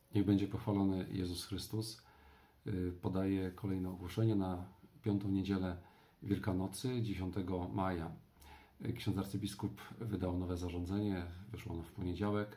Niech będzie pochwalony Jezus Chrystus. Podaję kolejne ogłoszenie na 5. niedzielę Wielkanocy, 10 maja. Ksiądz arcybiskup wydał nowe zarządzenie, wyszło ono w poniedziałek.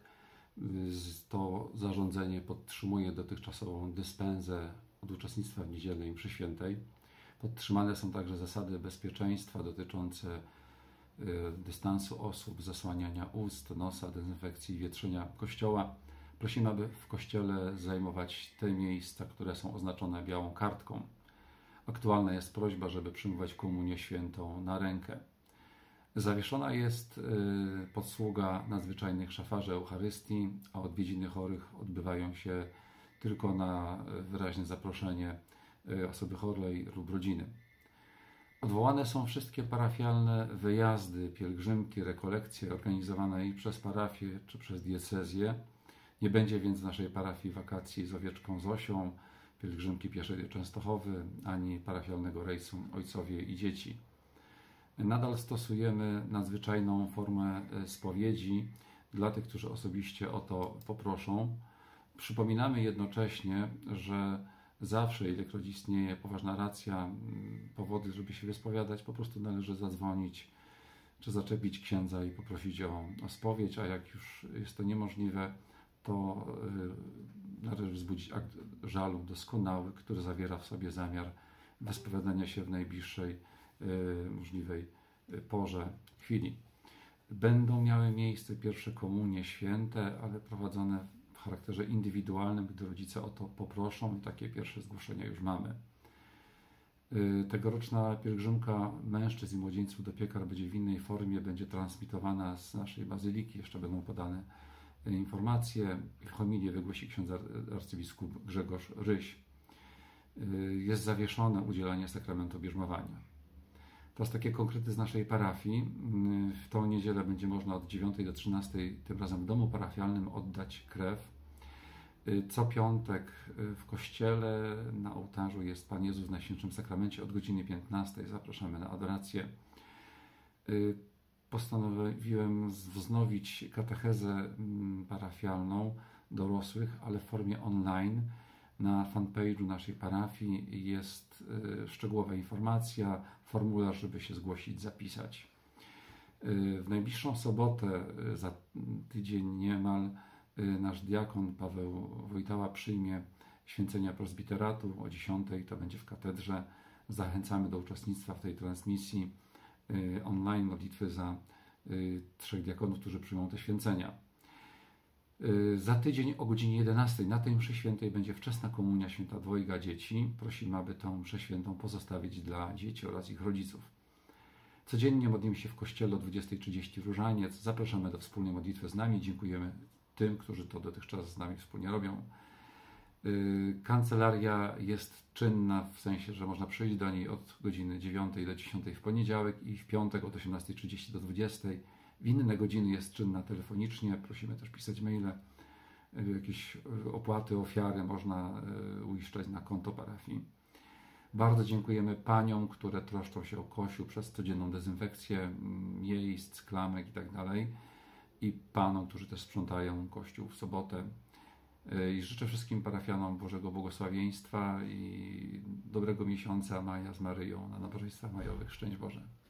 To zarządzenie podtrzymuje dotychczasową dyspensę od uczestnictwa w niedzielnej mszy świętej. Podtrzymane są także zasady bezpieczeństwa dotyczące dystansu osób, zasłaniania ust, nosa, dezynfekcji i wietrzenia kościoła. Prosimy, aby w kościele zajmować te miejsca, które są oznaczone białą kartką. Aktualna jest prośba, żeby przyjmować komunię świętą na rękę. Zawieszona jest podsługa nadzwyczajnych szafarzy Eucharystii, a odwiedziny chorych odbywają się tylko na wyraźne zaproszenie osoby chorej lub rodziny. Odwołane są wszystkie parafialne wyjazdy, pielgrzymki, rekolekcje organizowane i przez parafię czy przez diecezję. Nie będzie więc w naszej parafii wakacji z owieczką Zosią, pielgrzymki pieszej do Częstochowy, ani parafialnego rejsu Ojcowie i Dzieci. Nadal stosujemy nadzwyczajną formę spowiedzi dla tych, którzy osobiście o to poproszą. Przypominamy jednocześnie, że zawsze, ilekroć istnieje poważna racja, powody, żeby się wyspowiadać, po prostu należy zadzwonić czy zaczepić księdza i poprosić o spowiedź, a jak już jest to niemożliwe, to należy wzbudzić akt żalu doskonały, który zawiera w sobie zamiar wyspowiadania się w najbliższej możliwej porze, chwili. Będą miały miejsce pierwsze komunie święte, ale prowadzone w charakterze indywidualnym, gdy rodzice o to poproszą i takie pierwsze zgłoszenia już mamy. Tegoroczna pielgrzymka mężczyzn i młodzieńców do piekar będzie w innej formie, będzie transmitowana z naszej bazyliki, jeszcze będą podane informacje. W homilię wygłosi ksiądz arcybiskup Grzegorz Ryś. Jest zawieszone udzielanie sakramentu bierzmowania. Teraz takie konkrety z naszej parafii. W tą niedzielę będzie można od 9 do 13, tym razem w domu parafialnym, oddać krew. Co piątek w kościele na ołtarzu jest Pan Jezus w Najświętszym Sakramencie od godziny 15. Zapraszamy na adorację. Postanowiłem wznowić katechezę parafialną dorosłych, ale w formie online. Na fanpage'u naszej parafii jest szczegółowa informacja, formularz, żeby się zgłosić, zapisać. W najbliższą sobotę, za tydzień niemal, nasz diakon Paweł Wojtała przyjmie święcenia prezbiteratu o 10. To będzie w katedrze. Zachęcamy do uczestnictwa w tej transmisji online, modlitwy za 3 diakonów, którzy przyjmą te święcenia. Za tydzień o godzinie 11 na tej mszy świętej będzie wczesna komunia święta dwojga dzieci. Prosimy, aby tę mszę świętą pozostawić dla dzieci oraz ich rodziców. Codziennie modlimy się w kościele o 20:30 różaniec. Zapraszamy do wspólnej modlitwy z nami. Dziękujemy tym, którzy to dotychczas z nami wspólnie robią. Kancelaria jest czynna, w sensie, że można przyjść do niej od godziny 9 do 10 w poniedziałek i w piątek od 18:30 do 20. W inne godziny jest czynna telefonicznie. Prosimy też pisać maile. Jakieś opłaty, ofiary można uiszczać na konto parafii. Bardzo dziękujemy paniom, które troszczą się o Kościół przez codzienną dezynfekcję miejsc, klamek itd. I panom, którzy też sprzątają Kościół w sobotę. I życzę wszystkim parafianom Bożego błogosławieństwa i dobrego miesiąca maja z Maryją na nabożeństwach majowych. Szczęść Boże.